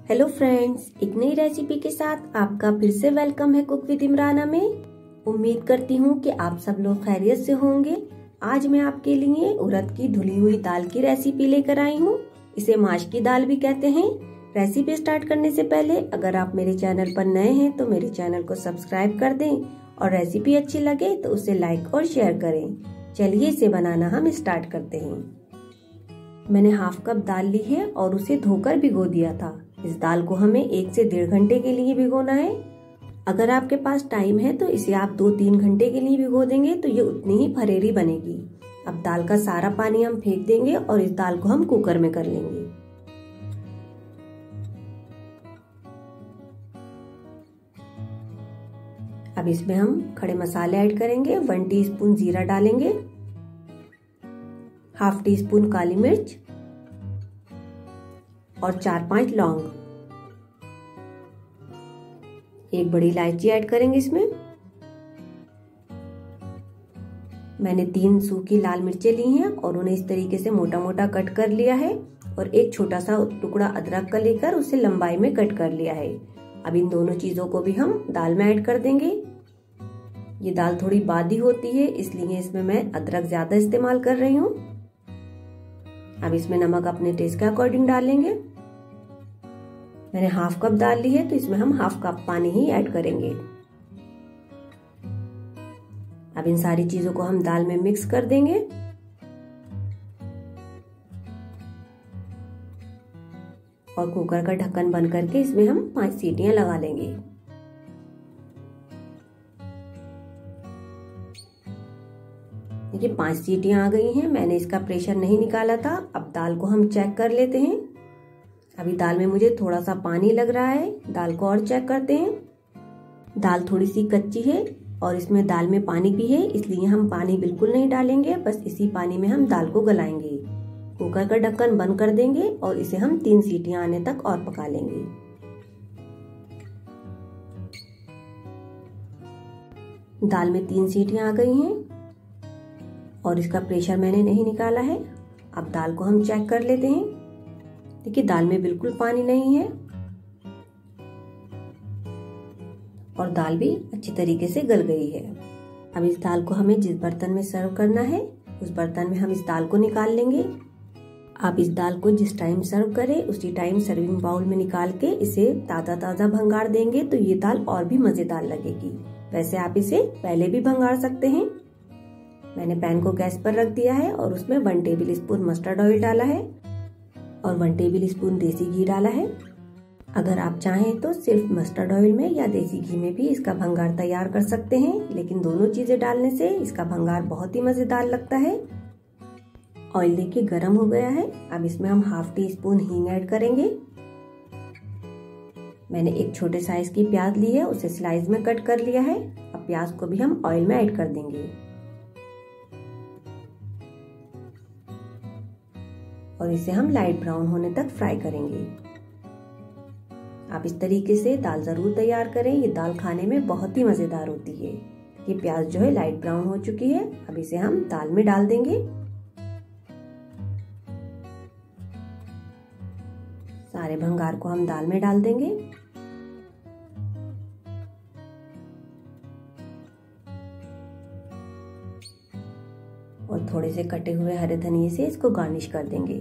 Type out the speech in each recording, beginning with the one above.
Hello friends, एक नई recipe के साथ आपका फिर से वेलकम है कुक विद इमराना में। उम्मीद करती हूँ कि आप सब लोग खैरियत से होंगे। आज मैं आपके लिए उड़द की धुली हुई दाल की रेसिपी लेकर आई हूँ। इसे माश की दाल भी कहते हैं। रेसिपी स्टार्ट करने से पहले अगर आप मेरे चैनल पर नए हैं तो मेरे चैनल को सब्सक्राइब कर दें और रेसिपी अच्छी लगे तो उसे लाइक और शेयर करें। चलिए इसे बनाना हम स्टार्ट करते हैं। मैंने हाफ कप दाल ली है और उसे धोकर भिगो दिया था। इस दाल को हमें 1 से 1.5 घंटे के लिए भिगोना है। अगर आपके पास टाइम है तो इसे आप 2-3 घंटे के लिए भिगो देंगे तो ये उतनी ही फरेरी बनेगी। अब दाल का सारा पानी हम फेंक देंगे और इस दाल को हम कुकर में कर लेंगे। अब इसमें हम खड़े मसाले ऐड करेंगे। 1 टीस्पून जीरा डालेंगे, हाफ टी स्पून काली मिर्च और 4-5 लौंग, एक बड़ी इलायची ऐड करेंगे इसमें। मैंने 3 सूखी लाल मिर्चें ली हैं और उन्हें इस तरीके से मोटा मोटा कट कर लिया है और एक छोटा सा टुकड़ा अदरक का लेकर उसे लंबाई में कट कर लिया है। अब इन दोनों चीजों को भी हम दाल में ऐड कर देंगे। ये दाल थोड़ी बादी होती है इसलिए इसमें मैं अदरक ज्यादा इस्तेमाल कर रही हूँ। अब इसमें नमक अपने टेस्ट के अकॉर्डिंग डालेंगे। मैंने हाफ कप दाल ली है तो इसमें हम हाफ कप पानी ही ऐड करेंगे। अब इन सारी चीजों को हम दाल में मिक्स कर देंगे और कुकर का ढक्कन बंद करके इसमें हम 5 सीटियां लगा लेंगे। देखिए 5 सीटियां आ गई हैं। मैंने इसका प्रेशर नहीं निकाला था। अब दाल को हम चेक कर लेते हैं। अभी दाल में मुझे थोड़ा सा पानी लग रहा है। दाल को और चेक करते हैं। दाल थोड़ी सी कच्ची है और इसमें दाल में पानी भी है, इसलिए हम पानी बिल्कुल नहीं डालेंगे। बस इसी पानी में हम दाल को गलाएंगे। कुकर का ढक्कन बंद कर देंगे और इसे हम 3 सीटियां आने तक और पका लेंगे। दाल में 3 सीटियां आ गई हैं और इसका प्रेशर मैंने नहीं निकाला है। अब दाल को हम चेक कर लेते हैं। देखिए दाल में बिल्कुल पानी नहीं है और दाल भी अच्छी तरीके से गल गई है। अब इस दाल को हमें जिस बर्तन में सर्व करना है उस बर्तन में हम इस दाल को निकाल लेंगे। आप इस दाल को जिस टाइम सर्व करें उसी टाइम सर्विंग बाउल में निकाल के इसे ताजा ताजा भंगार देंगे तो ये दाल और भी मजेदार लगेगी। वैसे आप इसे पहले भी भंगार सकते हैं। मैंने पैन को गैस पर रख दिया है और उसमें 1 टेबल स्पून मस्टर्ड ऑयल डाला है और 1 टेबल स्पून देसी घी डाला है। अगर आप चाहें तो सिर्फ मस्टर्ड ऑयल में या देसी घी में भी इसका भंगार तैयार कर सकते हैं, लेकिन दोनों चीजें डालने से इसका भंगार बहुत ही मजेदार लगता है। ऑयल देखिए गर्म हो गया है। अब इसमें हम हाफ टी स्पून हींग ऐड करेंगे। मैंने एक छोटे साइज की प्याज ली है, उसे स्लाइस में कट कर लिया है। अब प्याज को भी हम ऑयल में ऐड कर देंगे और इसे हम लाइट ब्राउन होने तक फ्राई करेंगे। आप इस तरीके से दाल जरूर तैयार करें। ये दाल खाने में बहुत ही मजेदार होती है। ये प्याज जो है लाइट ब्राउन हो चुकी है। अब इसे हम दाल में डाल देंगे। सारे भंगार को हम दाल में डाल देंगे और थोड़े से कटे हुए हरे धनिये से इसको गार्निश कर देंगे।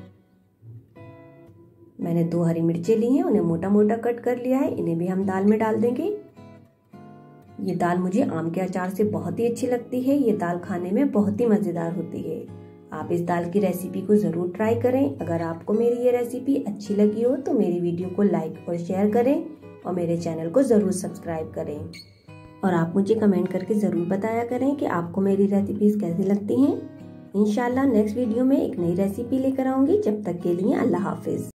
मैंने 2 हरी मिर्चें ली हैं, उन्हें मोटा मोटा कट कर लिया है। इन्हें भी हम दाल में डाल देंगे। ये दाल मुझे आम के अचार से बहुत ही अच्छी लगती है। ये दाल खाने में बहुत ही मजेदार होती है। आप इस दाल की रेसिपी को जरूर ट्राई करें। अगर आपको मेरी ये रेसिपी अच्छी लगी हो तो मेरी वीडियो को लाइक और शेयर करें और मेरे चैनल को जरूर सब्सक्राइब करें। और आप मुझे कमेंट करके जरूर बताया करें कि आपको मेरी रेसिपीज कैसी लगती हैं। इंशाल्लाह नेक्स्ट वीडियो में एक नई रेसिपी लेकर आऊंगी। जब तक के लिए अल्लाह हाफिज।